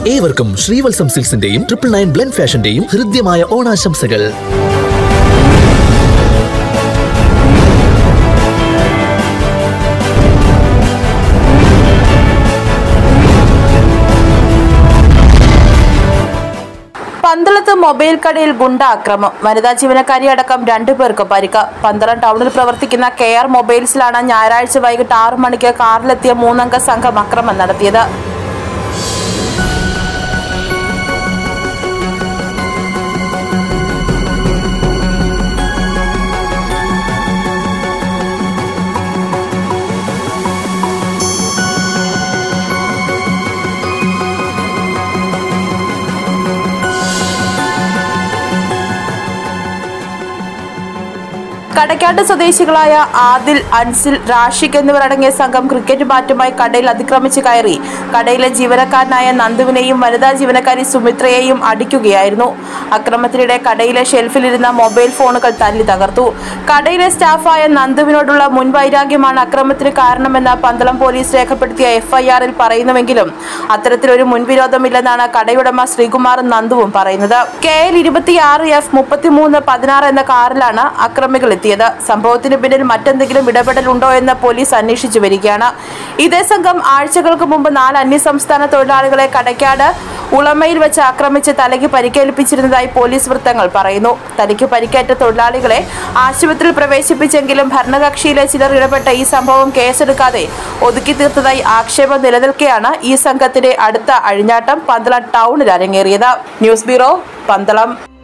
ഏവർക്കും ശ്രീവത്സം സിൽക്സിന്റെയും 999 ബ്ലെൻഡ് ഫാഷന്റെയും ഹൃദ്യമായ ഓണാശംസകൾ. പന്തളത്ത് മൊബൈൽ കടയിൽ ഗുണ്ടാക്രമം. വനിതാ ജീവനക്കാരി അടക്കം 2 പേർക്ക് പരിക്ക്. പന്തളം ടൗണിൽ പ്രവർത്തിക്കുന്ന കെയർ മൊബൈൽസിലാണ് ഞായറാഴ്ച വൈകിട്ട് 6 മണിക്ക് കാറിലെത്തിയ 3 അംഗ സംഘം അക്രമം നടത്തിയത്. കടക്കാട് സ്വദേശികളായ ആദിൽ, അൻസിൽ, റാഷിഖ് എന്നിവരടങ്ങിയ സംഘം ക്രിക്കറ്റ് ബാറ്റുമായി കടയിൽ അതിക്രമിച്ച് കയറി കടയിലെ ജീവനക്കാരനായ നന്ദുവിനെയും വനിതാ ജീവനക്കാരി സുമിത്രയെയും അടിക്കുകയായിരുന്നു. അക്രമത്തിനിടെ കടയിലെ ഷെൽഫിലിരുന്ന മൊബൈൽ ഫോണുകൾ തല്ലി തകർത്തു. കടയിലെ സ്റ്റാഫായ നന്ദുവിനോടുള്ള മുൻവൈരാഗ്യമാണ് അക്രമത്തിന് കാരണമെന്ന് പന്തളം പോലീസ് രേഖപ്പെടുത്തിയ FIR-ൽ പറയുന്നുവെങ്കിലും അത്തരത്തിലൊരു മുൻവിരോധമില്ലെന്നാണ് കടയുടമ ശ്രീകുമാറും നന്ദുവും പറയുന്നത്. KL 26F 3316 എന്ന കാറിലാണ് അക്രമികൾ എത്തിയത്. സംഭവത്തിന് പിന്നിൽ മറ്റെന്തെങ്കിലും ഇടപെടലുണ്ടോ എന്ന് പോലീസ് അന്വേഷിച്ചു വരികയാണ്. ഇതേ സംഘം ആഴ്ചകൾക്ക് മുമ്പ് 4 അന്യസംസ്ഥാന തൊഴിലാളികളെ കടക്കാട് ഉളമയിൽ വെച്ച് ആക്രമിച്ച് തലയ്ക്ക് പരിക്കേൽപ്പിച്ചിരുന്നതായി പോലീസ് വൃത്തങ്ങൾ പറയുന്നു. തലയ്ക്ക് പരിക്കേറ്റ തൊഴിലാളികളെ ആശുപത്രിയിൽ പ്രവേശിപ്പിച്ചെങ്കിലും ഭരണകക്ഷിയിലെ ചിലർ ഇടപെട്ട ഈ സംഭവം കേസെടുക്കാതെ ഒതുക്കി തീർത്തതായി ആക്ഷേപം നിലനിൽക്കെയാണ് ഈ സംഘത്തിന്റെ അടുത്ത അഴിഞ്ഞാട്ടം പന്തളം ടൗണിൽ അരങ്ങേറിയത്. News bureau, Pandalam.